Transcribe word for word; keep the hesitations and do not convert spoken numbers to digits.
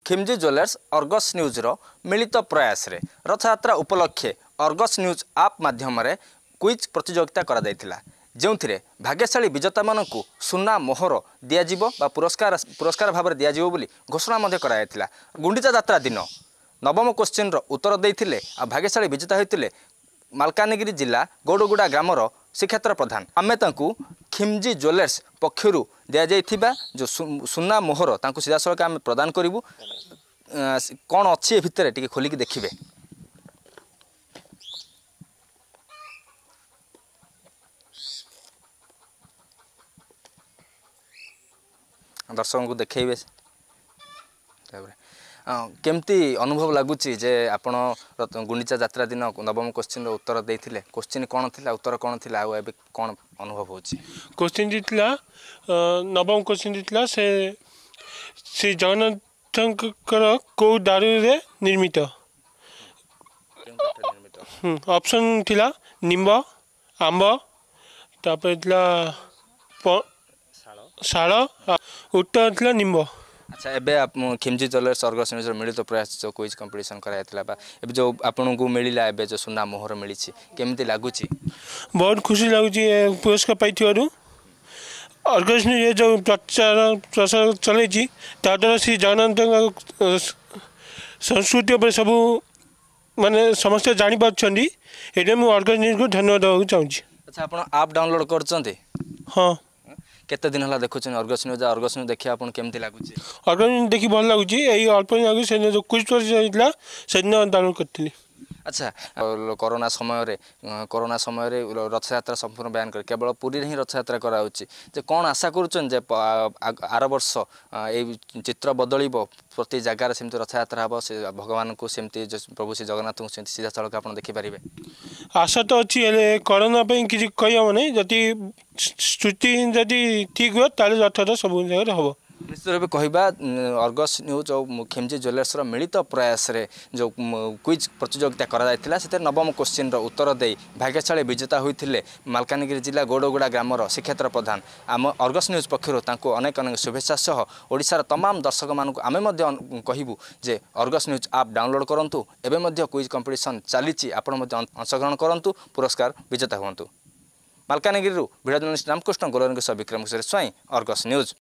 Khimji jewellers Argus news रो मिलित प्रयास रे रथयात्रा उपलक्षे अर्गस न्यूज आप माध्यम रे क्विज प्रतियोगिता करा जायतिला जोंथिरे भाग्यशाली विजेता मानकु सुना मोहर दियाजिबो बा पुरस्कार पुरस्कार भाव में दियाजिबो बोली घोषणा मध्य करा जायतिला। गुंडीचा यात्रा दिन नवम क्वेश्चन रो उत्तर देइथिले आ भाग्यशाली विजेता होइतिले मालकानगिरी जिला गौड़गुड़ा ग्रामर श्रीक्षेत्र प्रधान। आमे तांकु खिमजी ज्वेलर्स पक्षरु दिया जाइथिबा जो सुना मोहर तांकु सीधा सड़क आम प्रदान करूँ। कौन अच्छी भितर टे खोलिक देखिए। दर्शक को देखेबे केमती अनुभव लगुच जे आपण गुंडीचा यात्रा दिन नवम क्वेश्चन उत्तर देते क्वेश्चन कौन थी उत्तर कौन थी आबे कौन अनुभव हो क्वेश्चन जीतला नवम क्वेश्चन जीतला से श्री जगन्नाथ को दारू रे निर्मित ऑप्शन थिला निम्ब आंब तापर शाल उत्तर थिला निम्ब। अच्छा एबे आप खिमजी ज्वेलर्स अर्गस न्यूज मिलित प्रयास जो क्विज कंपटीशन कराइला एबे जो आपन को मिलिला एबे जो सुना मोहर मिली केमती लगुच बहुत खुशी लगुच पुरस्कार पाई अर्गस न्यूज जो प्रचार प्रसार चलती ताद्वारा श्री जगन्नाथ संस्कृति पर सब माने समस्त जानी पार्छंदी एटे मु अर्गस न्यूज को धन्यवाद देवा चाहूँगी। अच्छा आप आप डाउनलोड करछंती? हाँ केते दिन हला देखुछन अर्गस न्यूज अर्गस न्यूज देखि आपन केमती लागुची? अर्गस न्यूज देखि भल लागुची एई अल्प दिन आगु से जो क्विज होइतला से दिन डाउनलोड करथिली। अच्छा कोरोना समय रे कोरोना समय रे रथयात्रा संपूर्ण बयान कर केवल पुरी रे ही रथयात्रा करा होची जे कोन आशा करूछन जे आर वर्ष ए चित्र बदलिबो प्रति जगार सेमती रथयात्रा हबो से भगवान को सेमती प्रभु श्री जगन्नाथ को सेमती सीधा सड़क आपन देखि परिबे? आशा तो अच्छी हेले कोरोना पे किछि कहि हम नै जति स्थिति जति ठीक हो ताले रथयात्रा सब जगह हबो। निश्चित रूप कहवा अर्गस न्यूज और खिमजी ज्वेलर्स मिलित प्रयास रे जो क्विज प्रतियोगिता करा से नवम क्वेश्चन उत्तर दे भाग्यशाली विजेता होते मालकानगिरी जिला गौड़गुड़ा ग्रामर श्रीक्षेत्र प्रधान। आम अर्गस न्यूज पक्षर अनेक अनेक शुभेच्छा सह ओडिशार तमाम दर्शक मानक आमे कहबू जे अर्गस न्यूज आप डाउनलोड करूँ। एवं क्विज कंपटीशन चली आपण अंशग्रहण करूँ पुरस्कार विजेता हूँ। Malkangiri video journalist Ramakrishna Golar Vikram Swain Argus news.